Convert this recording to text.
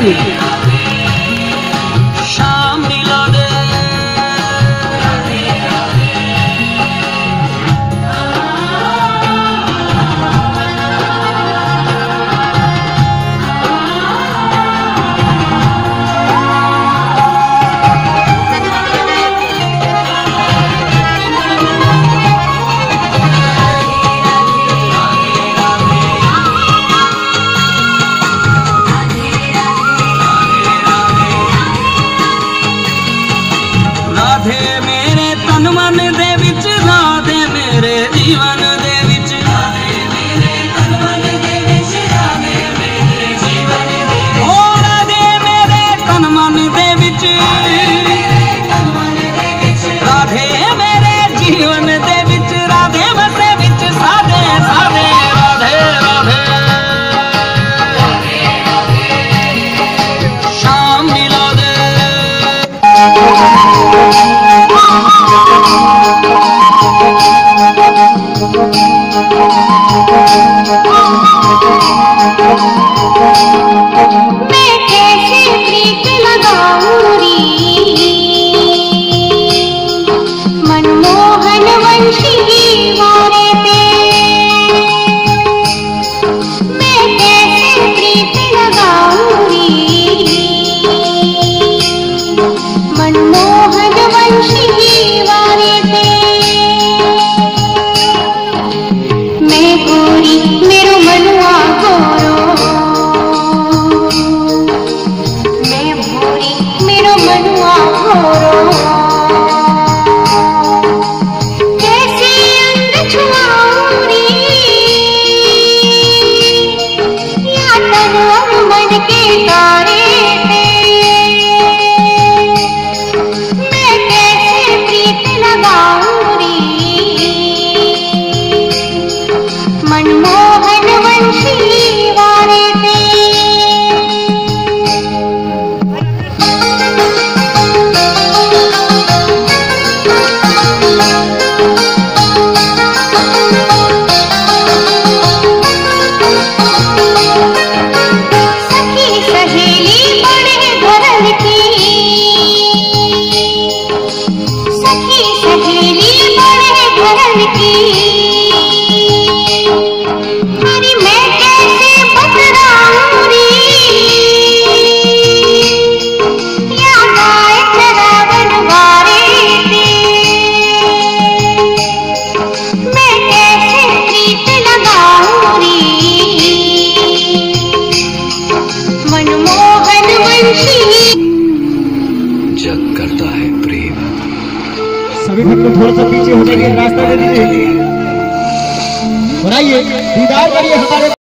शाम मिला दे राधे मेरे तन मन दे विच राधे मेरे जीवन दे विच राधे मेरे तन मन दे विच राधे मेरे जीवन दे विच ओ राधे मेरे तन मन दे विच राधे मेरे जीवन दे विच राधे मसे विच साधे साधे राधे राधे शाम मिला दे मैं कैसे प्रीत लगाऊं री मनमोहन वंशी वारे पे मैं कैसे प्रीत लगाऊं री मनमोहन वंशी वारे पे मैं गोरी मेरो मनुआ गोरो मैं भूरी मेरो मनुआ गोरो कैसे अंग छुआऊं री या तन और मन के तारे पे मैं कैसे प्रीत लगाऊं री मनमोहन वंशी वारे पे सखी सहेली बड़े घरन की सखी सहेली बड़े घरन की अरे मैं कैसे बतलाऊं री या गाय चरावन वारे पे मैं कैसे प्रीत लगाऊं री मनमोहन वंशी जग करता है प्रेम सभी भक्त थोड़ा सा पीछे हो जाइए, रास्ता दे दीजिए और आइए दीदार करिए हमारे